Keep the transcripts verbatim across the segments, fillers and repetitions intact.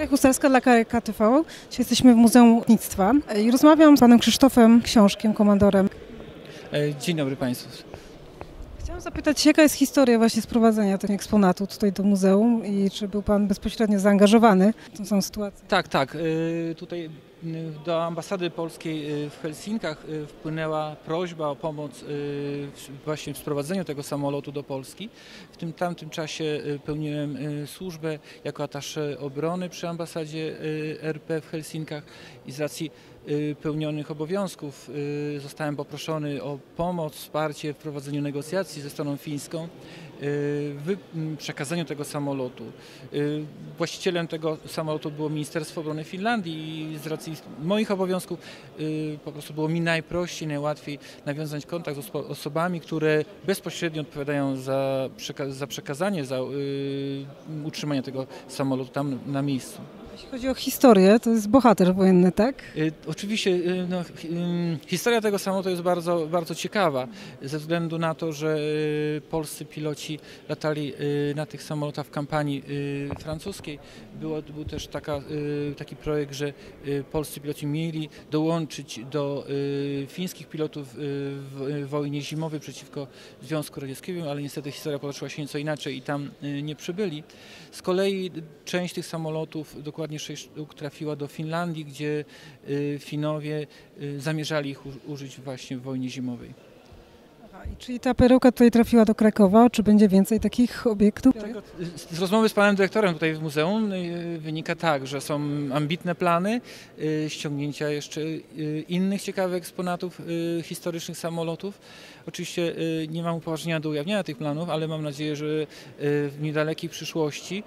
Husarska dla K E K T V. Dzisiaj jesteśmy w Muzeum Lotnictwa i rozmawiam z panem Krzysztofem Książkiem, komandorem. Dzień dobry Państwu. Chciałam zapytać, jaka jest historia właśnie sprowadzenia tego eksponatu tutaj do muzeum i czy był pan bezpośrednio zaangażowany w tę samą sytuację? Tak, tak. Tutaj do ambasady polskiej w Helsinkach wpłynęła prośba o pomoc właśnie w sprowadzeniu tego samolotu do Polski. W tym tamtym czasie pełniłem służbę jako attaché obrony przy ambasadzie R P w Helsinkach i z racji pełnionych obowiązków zostałem poproszony o pomoc, wsparcie w prowadzeniu negocjacji ze stroną fińską w przekazaniu tego samolotu. Właścicielem tego samolotu było Ministerstwo Obrony Finlandii i z racji moich obowiązków po prostu było mi najprościej, najłatwiej nawiązać kontakt z osobami, które bezpośrednio odpowiadają za, przeka za przekazanie, za utrzymanie tego samolotu tam na miejscu. Jeśli chodzi o historię, to jest bohater wojenny, tak? Y, oczywiście y, no, y, historia tego samolotu jest bardzo, bardzo ciekawa, ze względu na to, że y, polscy piloci latali y, na tych samolotach w kampanii y, francuskiej. Było, był też taka, y, taki projekt, że y, polscy piloci mieli dołączyć do y, fińskich pilotów y, w, w wojnie zimowej przeciwko Związku Radzieckiemu, ale niestety historia potoczyła się nieco inaczej i tam y, nie przybyli. Z kolei część tych samolotów, dokładnie sześć sztuk, trafiła do Finlandii, gdzie Finowie zamierzali ich użyć właśnie w wojnie zimowej. Aha, i czyli ta perełka tutaj trafiła do Krakowa, czy będzie więcej takich obiektów? Tego, z rozmowy z panem dyrektorem tutaj w muzeum wynika tak, że są ambitne plany ściągnięcia jeszcze innych ciekawych eksponatów historycznych samolotów. Oczywiście nie mam upoważnienia do ujawniania tych planów, ale mam nadzieję, że w niedalekiej przyszłości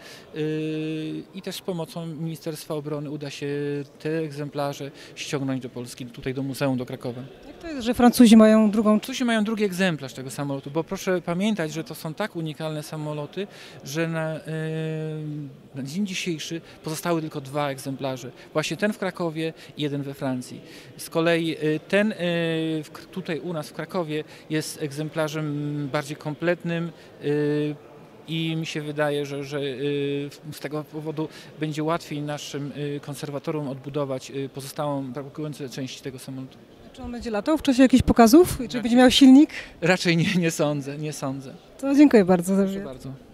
i też z pomocą Ministerstwa Obrony uda się te egzemplarze ściągnąć do Polski, tutaj do muzeum, do Krakowa. Jak to jest, że Francuzi mają drugą... Francuzi mają drugi egzemplarz tego samolotu, bo proszę pamiętać, że to są tak unikalne samoloty, że na, na dzień dzisiejszy pozostały tylko dwa egzemplarze. Właśnie ten w Krakowie i jeden we Francji. Z kolei ten tutaj u nas w Krakowie jest egzemplarzem bardziej kompletnym i mi się wydaje, że, że z tego powodu będzie łatwiej naszym konserwatorom odbudować pozostałą brakującą część tego samolotu. Czy on będzie latał w czasie jakichś pokazów? Czy będzie miał silnik? Raczej nie, nie sądzę, nie sądzę. To dziękuję bardzo. Proszę bardzo.